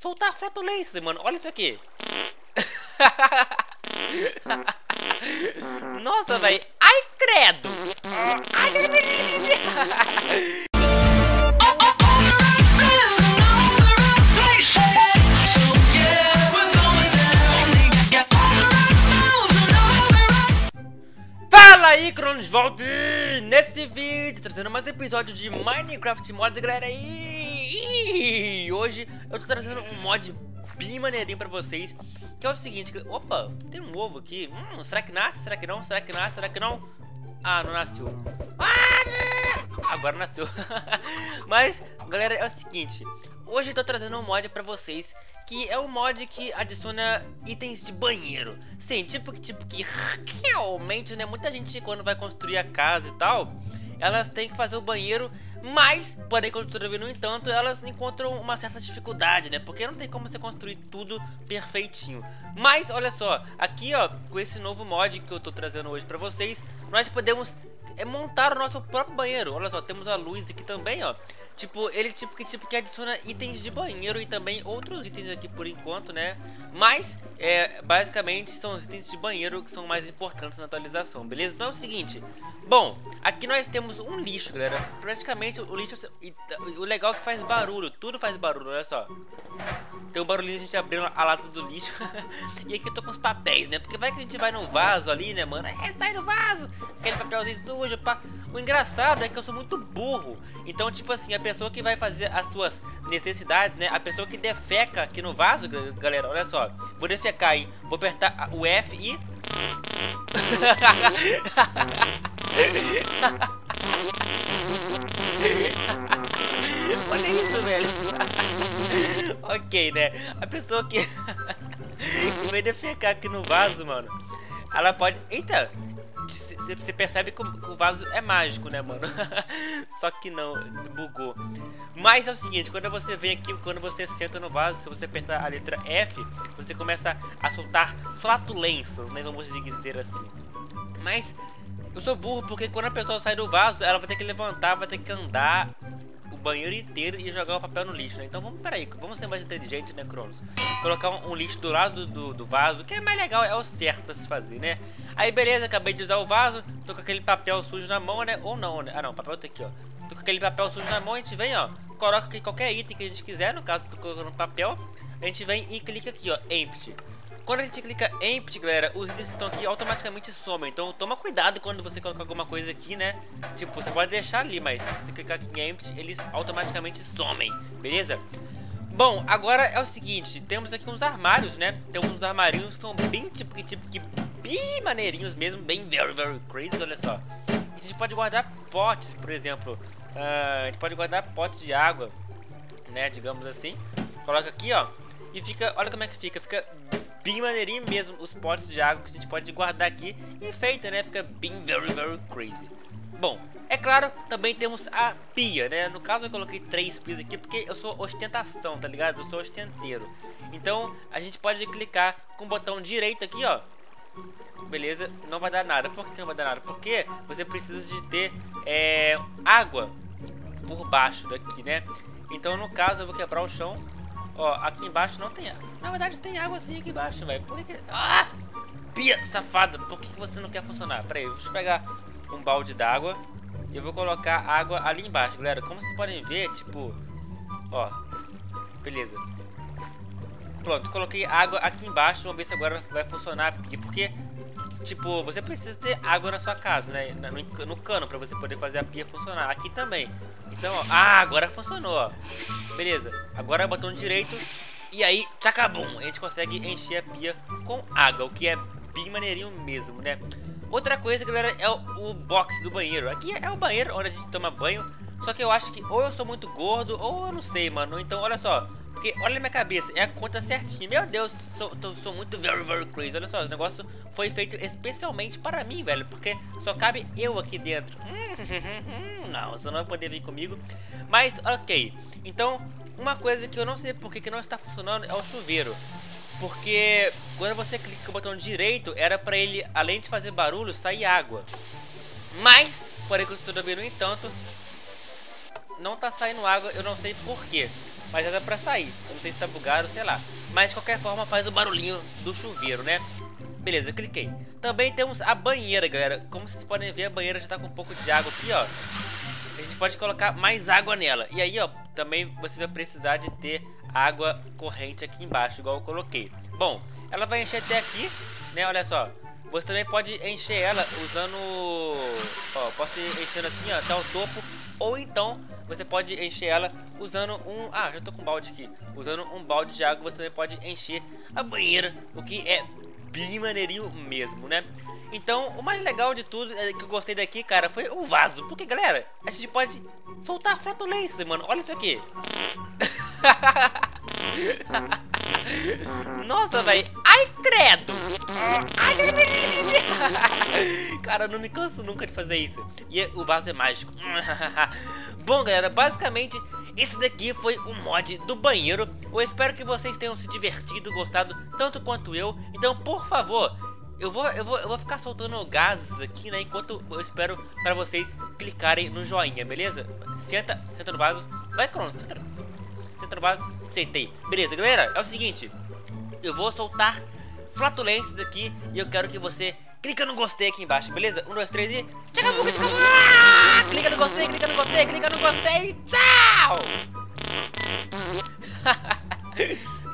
soltar flatulências, mano. Olha isso aqui. Nossa, velho. Ai, credo. Fala aí, Cronos, volta nesse vídeo, trazendo mais um episódio de Minecraft Mods, galera. E hoje eu tô trazendo um mod bem maneirinho pra vocês, que é o seguinte, opa, tem um ovo aqui, será que nasce? Será que não? Será que nasce? Será que não? Ah, não nasceu. Agora nasceu. Mas, galera, é o seguinte, hoje eu tô trazendo um mod pra vocês, que é um mod que adiciona itens de banheiro. Sim, tipo que realmente, né, muita gente quando vai construir a casa e tal, elas têm que fazer o banheiro, mas, porém, construir, no entanto, elas encontram uma certa dificuldade, né? Porque não tem como você construir tudo perfeitinho. Mas, olha só, aqui, ó, com esse novo mod que eu tô trazendo hoje pra vocês, nós podemos montar o nosso próprio banheiro. Olha só, temos a luz aqui também, ó. Ele que adiciona itens de banheiro e também outros itens aqui por enquanto, né? Mas, basicamente são os itens de banheiro que são mais importantes na atualização, beleza? Então é o seguinte, bom, aqui nós temos um lixo, galera. Praticamente o lixo, o legal é que faz barulho, tudo faz barulho, olha só. Tem um barulhinho de a gente abrindo a lata do lixo. E aqui eu tô com os papéis, né? Porque vai que a gente vai no vaso ali, né, mano? Sai no vaso! Aquele papelzinho sujo, pá. O engraçado é que eu sou muito burro. Então, tipo assim, a pessoa que vai fazer as suas necessidades, né? A pessoa que defeca aqui no vaso, galera, olha só. Vou defecar, hein? Vou apertar o F e... Olha isso, velho. Ok, né? A pessoa que vai defecar aqui no vaso, mano, ela pode... Eita! Você percebe que o vaso é mágico, né, mano? Só que não, bugou. Mas é o seguinte, quando você vem aqui, quando você senta no vaso, se você apertar a letra F, você começa a soltar flatulências, né, vamos dizer assim. Mas eu sou burro porque quando a pessoa sai do vaso, ela vai ter que levantar, vai ter que andar o banheiro inteiro e jogar o papel no lixo, né? Então vamos ser mais inteligentes, né, Cronos? Colocar um lixo do lado do vaso, que é mais legal, é o certo a se fazer, né? Aí beleza, acabei de usar o vaso, tô com aquele papel sujo na mão, né? Ou não, né? Ah não, o papel tá aqui, ó. Tô com aquele papel sujo na mão, a gente vem, ó, coloca aqui qualquer item que a gente quiser, no caso tô colocando papel, a gente vem e clica aqui, ó, Empty. Quando a gente clica Empty, galera, os itens que estão aqui automaticamente somem. Então toma cuidado quando você colocar alguma coisa aqui, né? Tipo, você pode deixar ali, mas se você clicar aqui em Empty, eles automaticamente somem, beleza? Bom, agora é o seguinte, temos aqui uns armários, né? Temos uns armarinhos que são bem bem maneirinhos mesmo, bem very crazy, olha só. E a gente pode guardar potes, por exemplo. A gente pode guardar potes de água, né? Digamos assim. Coloca aqui, ó. E fica, olha como é que fica bem maneirinho mesmo os potes de água que a gente pode guardar aqui. E enfeita, né? Fica bem very crazy. Bom, é claro, também temos a pia, né? No caso eu coloquei 3 pias aqui porque eu sou ostentação, tá ligado? Eu sou ostenteiro. Então a gente pode clicar com o botão direito aqui, ó. Beleza, não vai dar nada. Por que não vai dar nada? Porque você precisa de ter água por baixo daqui, né? Então no caso eu vou quebrar o chão. Ó, aqui embaixo não tem água. Na verdade tem água sim aqui embaixo, velho. Por que... Ah! Pia, safada! Por que você não quer funcionar? Pera aí, deixa eu pegar um balde d'água e eu vou colocar água ali embaixo, galera. Como vocês podem ver, tipo... Ó, beleza. Pronto, coloquei água aqui embaixo. Vamos ver se agora vai funcionar aqui. Porque, tipo, você precisa ter água na sua casa, né? No cano, pra você poder fazer a pia funcionar. Aqui também. Então, ó, agora funcionou, ó. Beleza, agora botão direito. E aí, tchacabum, a gente consegue encher a pia com água, o que é bem maneirinho mesmo, né? Outra coisa, galera, é o box do banheiro. Aqui é o banheiro onde a gente toma banho. Só que eu acho que ou eu sou muito gordo, ou eu não sei, mano. Então, olha só. Porque, olha a minha cabeça, é a conta certinha. Meu Deus, sou muito very crazy. Olha só, o negócio foi feito especialmente para mim, velho. Porque só cabe eu aqui dentro. Não, você não vai poder vir comigo. Mas, ok. Então, uma coisa que eu não sei porque que não está funcionando é o chuveiro. Porque quando você clica no botão direito, era pra ele, além de fazer barulho, sair água. Mas, porém, que eu estou vendo, no entanto, não tá saindo água, eu não sei porquê. mas era pra sair. Eu não sei se tá bugado, sei lá. Mas de qualquer forma faz o barulhinho do chuveiro, né? Beleza, eu cliquei. Também temos a banheira, galera. Como vocês podem ver, a banheira já tá com um pouco de água aqui, ó. A gente pode colocar mais água nela. E aí, ó, também você vai precisar de ter água corrente aqui embaixo, igual eu coloquei. Bom, ela vai encher até aqui, né? Olha só. Você também pode encher ela usando... Ó, posso ir enchendo assim, ó, até o topo. Ou então, você pode encher ela usando um... Ah, já tô com um balde aqui. Usando um balde de água, você também pode encher a banheira. O que é bem maneirinho mesmo, né? Então, o mais legal de tudo que eu gostei daqui, cara, foi o vaso. Porque, galera, a gente pode soltar flatulência, mano. Olha isso aqui. Nossa, velho. Ai, credo. Cara, eu não me canso nunca de fazer isso. E o vaso é mágico. Bom, galera, basicamente esse daqui foi o mod do banheiro. Eu espero que vocês tenham se divertido, gostado tanto quanto eu. Então, por favor, eu vou ficar soltando gases aqui, né? Enquanto eu espero pra vocês clicarem no joinha, beleza? Senta no vaso. Vai, Cronos, senta no vaso. Sentei. Beleza, galera, é o seguinte. Eu vou soltar flatulências aqui e eu quero que você clica no gostei aqui embaixo, beleza? 1, 2, 3 e... Clica no gostei, clica no gostei, clica no gostei. Tchau!